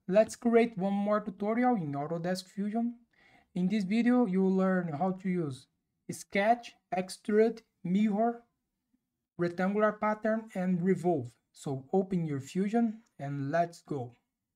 Let's create one more tutorial in Autodesk Fusion. In this video, you will learn how to use sketch, extrude, mirror, rectangular pattern, and revolve. So open your Fusion and let's go.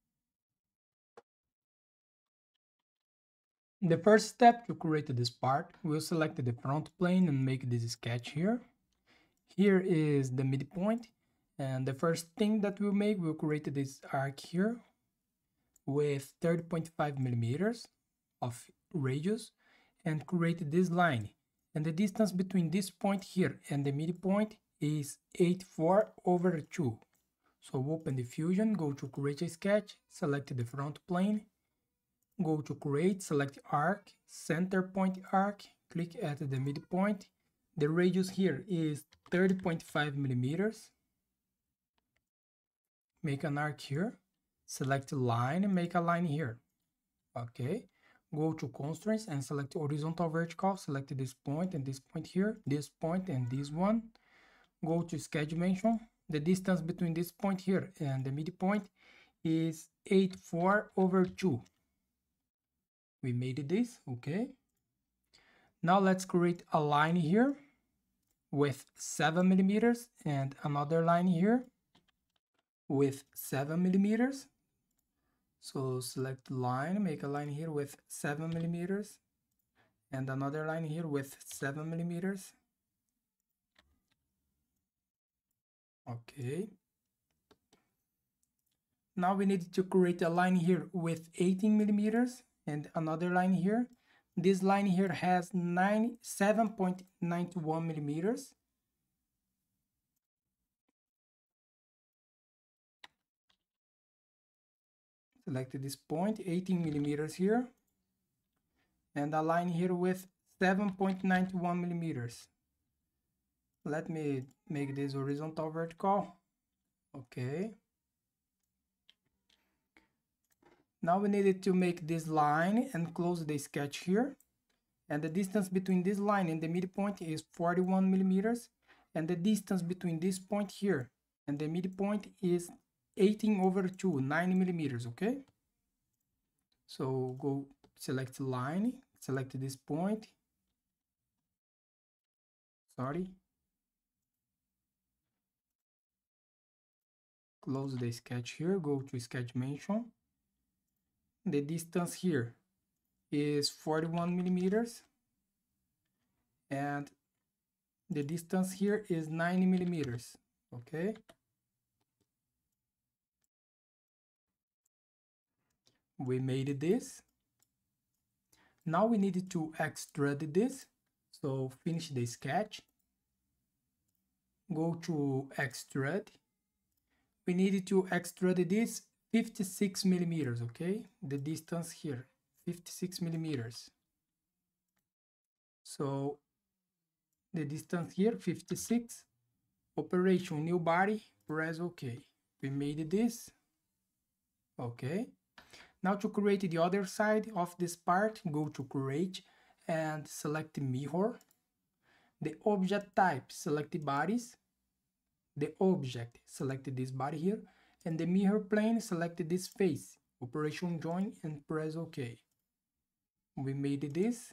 The first step to create this part, we'll select the front plane and make this sketch here. Here is the midpoint, and the first thing that we'll make, we'll create this arc here with 30.5 millimeters of radius and create this line, and the distance between this point here and the midpoint is 84/2. So open the Fusion, go to create a sketch, select the front plane, go to create, select arc, center point arc, click at the midpoint. The radius here is 30.5 millimeters. Make an arc here, select line and make a line here. Okay, go to constraints and select horizontal vertical, select this point and this point here, this point and this one. Go to sketch dimension. The distance between this point here and the midpoint is 84/2. We made this. Okay, now let's create a line here with 7 millimeters and another line here with 7 millimeters. So select line, make a line here with 7 millimeters and another line here with 7 millimeters. Okay. Now we need to create a line here with 18 millimeters and another line here. This line here has 7.91 millimeters. Select this point, 18 millimeters here, and a line here with 7.91 millimeters. Let me make this horizontal vertical. Okay. Now we needed to make this line and close the sketch here. And the distance between this line and the midpoint is 41 millimeters. And the distance between this point here and the midpoint is 18/2, 9 millimeters, okay? So go select line, select this point. Sorry. Close the sketch here, go to sketch dimension. The distance here is 41 millimeters and the distance here is 90 millimeters. Okay, we made this. Now we need to extrude this, so finish the sketch, go to extrude. We need to extrude this 56 millimeters. Okay, the distance here 56 millimeters. So the distance here 56. Operation new body, press OK. We made this. Okay, now to create the other side of this part, go to create and select mirror. The object type, select the bodies. The object, select this body here, and the mirror plane, select this face. Operation join and press OK. We made this.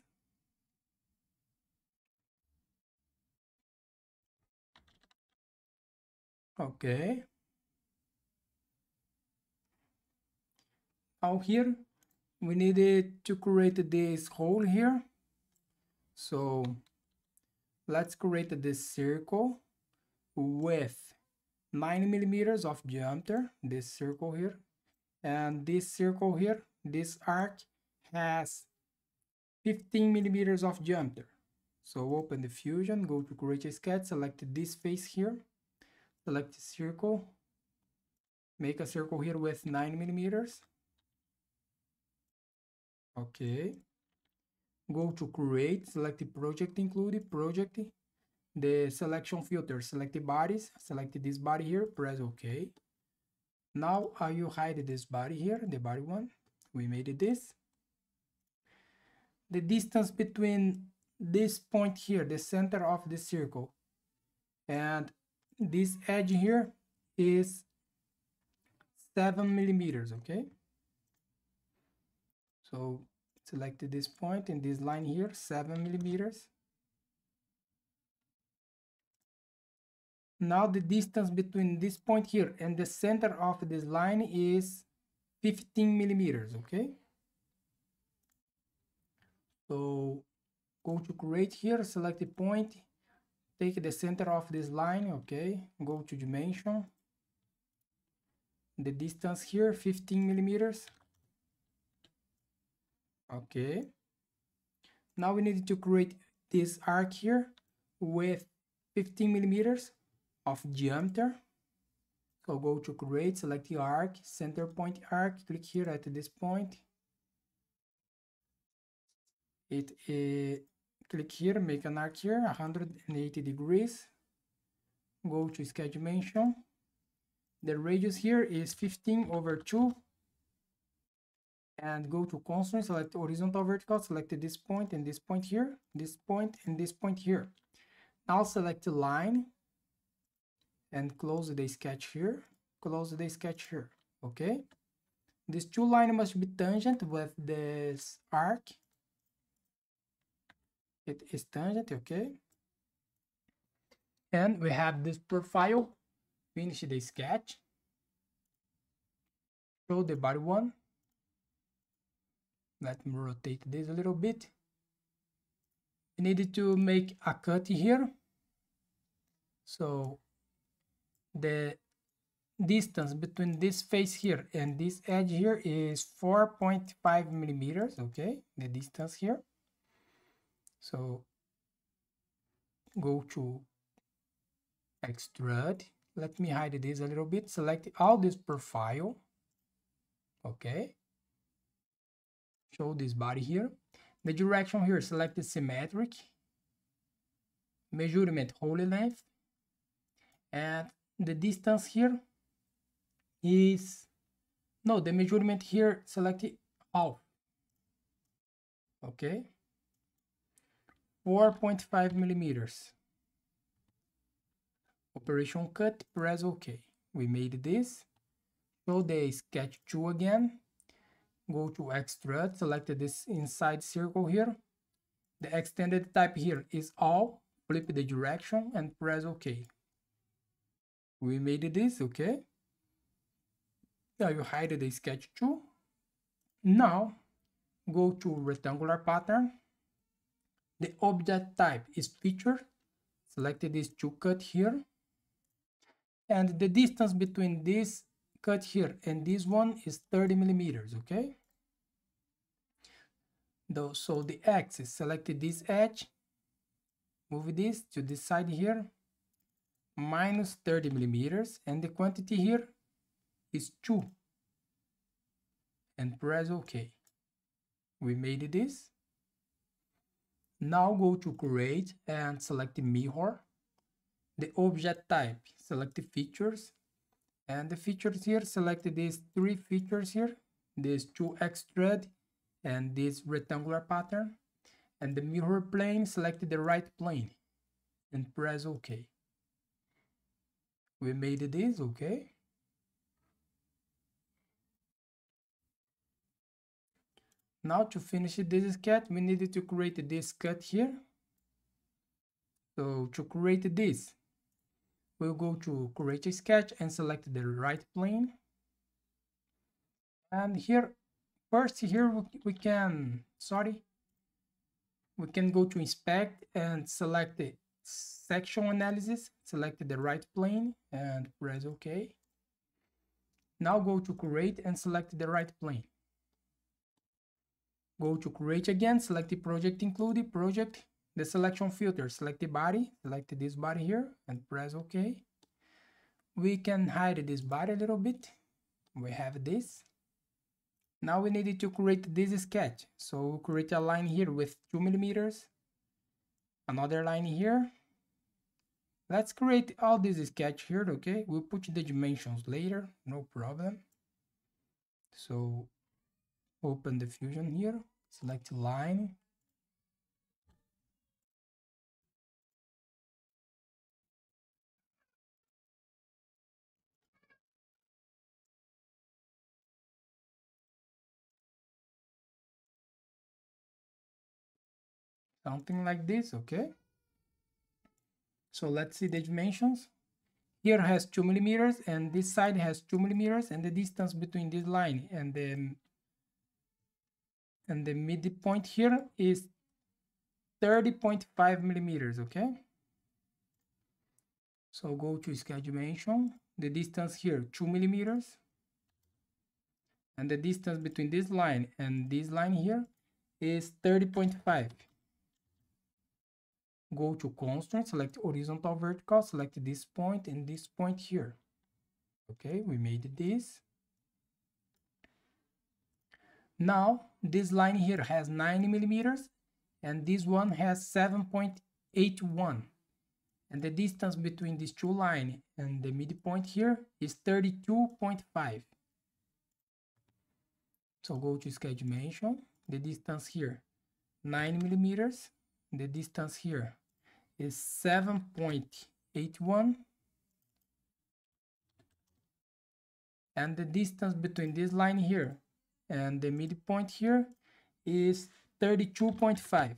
Okay. Now here we needed to create this hole here. So let's create this circle with 9 millimeters of diameter, this circle here, and this circle here, this arc has 15 millimeters of diameter. So open the Fusion, go to create a sketch, select this face here, select the circle, make a circle here with 9 millimeters. Okay, go to create, select the project, include project, the selection filter, select the bodies, select this body here, press OK. Now I will hide this body here, the body one. We made this. The distance between this point here, the center of the circle, and this edge here is 7 millimeters. Okay, So select this point and this line here, 7 millimeters. Now the distance between this point here and the center of this line is 15 millimeters, okay? So go to create here, select the point, take the center of this line, okay? Go to dimension. The distance here, 15 millimeters. Okay. Now we need to create this arc here with 15 millimeters of diameter. So go to create, select the arc, center point arc, click here at this point. Click here, make an arc here, 180 degrees. Go to sketch dimension. The radius here is 15/2. And go to constraint, select horizontal vertical, select this point and this point here, this point and this point here. Now select the line and close the sketch here, close the sketch here, okay? These two lines must be tangent with this arc. It is tangent, okay? And we have this profile. Finish the sketch. Show the body one. Let me rotate this a little bit. We needed to make a cut here. So the distance between this face here and this edge here is 4.5 millimeters, okay? The distance here. So go to extrude. Let me hide this a little bit. Select all this profile, okay? Show this body here. The direction here, select the symmetric, measurement whole length, and the distance here is, no, the measurement here, select half, okay? 4.5 millimeters. Operation cut, press OK. We made this. Show the sketch 2 again. Go to extrude, select this inside circle here. The extended type here is all. Flip the direction and press OK. We made this, okay? Now you hide the sketch 2. Now go to rectangular pattern. The object type is feature. Select this 2 cut here. And the distance between this cut here and this one is 30 millimeters, okay? So the axis, select this edge, move this to this side here, minus 30 millimeters, and the quantity here is 2. And press OK. We made this. Now go to create and select the mirror. The object type, select the features, and the features here, select these 3 features here, these 2 extrude and this rectangular pattern, and the mirror plane, select the right plane and press OK. We made this, okay? Now to finish this sketch, we needed to create this cut here. So to create this, we'll go to create a sketch and select the right plane. And here, first here we can go to inspect and select the section analysis, select the right plane and press OK. Now go to create and select the right plane. Go to create again, select the project included, project, the selection filter, select the body, select this body here and press OK. We can hide this body a little bit. We have this. Now we needed to create this sketch. So we'll create a line here with 2 millimeters. Another line here. Let's create all this sketch here, okay? We'll put the dimensions later, no problem. So open the Fusion here, select line. something like this, okay? So let's see the dimensions. Here has 2 millimeters, and this side has 2 millimeters, and the distance between this line and the midpoint here is 30.5 millimeters, okay? So go to sketch dimension. The distance here 2 millimeters, and the distance between this line and this line here is 30.5. Go to constraint, select horizontal vertical, select this point and this point here. Okay, we made this. Now this line here has 9 millimeters and this one has 7.81, and the distance between these two lines and the midpoint here is 32.5. So go to sketch dimension. The distance here 9 millimeters, the distance here is 7.81, and the distance between this line here and the midpoint here is 32.5.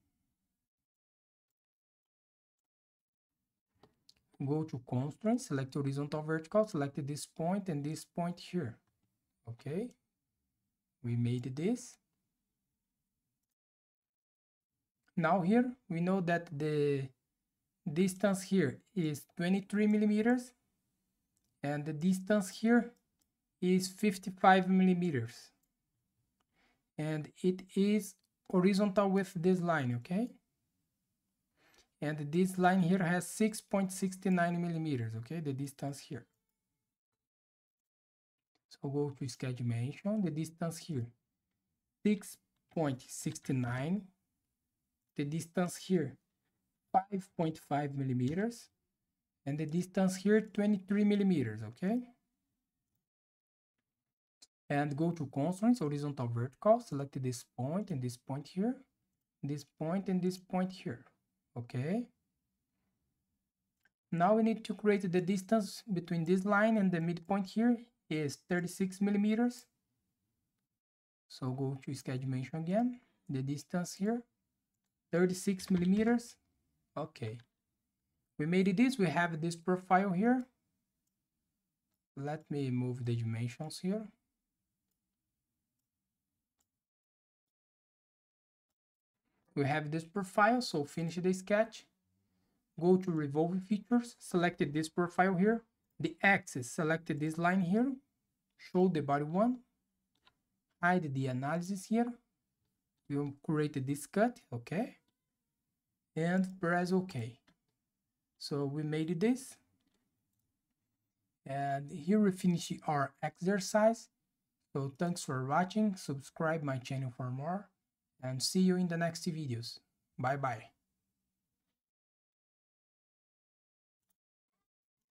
Go to constraint, select horizontal vertical, select this point and this point here. Okay, we made this. Now here we know that the distance here is 23 millimeters and the distance here is 55 millimeters, and it is horizontal with this line, okay? And this line here has 6.69 millimeters, okay, the distance here. So go to sketch dimension. The distance here 6.69, the distance here 5.5 millimeters, and the distance here 23 millimeters, okay? And go to constraints, horizontal vertical, select this point and this point here, this point and this point here, okay? Now we need to create the distance between this line and the midpoint here is 36 millimeters. So go to sketch dimension again. The distance here 36 millimeters. Okay, we made this. We have this profile here. Let me move the dimensions here. We have this profile, so finish the sketch. Go to revolve features, select this profile here. The axis, select this line here. Show the body one. Hide the analysis here. We'll create this cut, okay? And press OK. So we made this. And here we finish our exercise. So thanks for watching. Subscribe my channel for more. And see you in the next videos. Bye bye.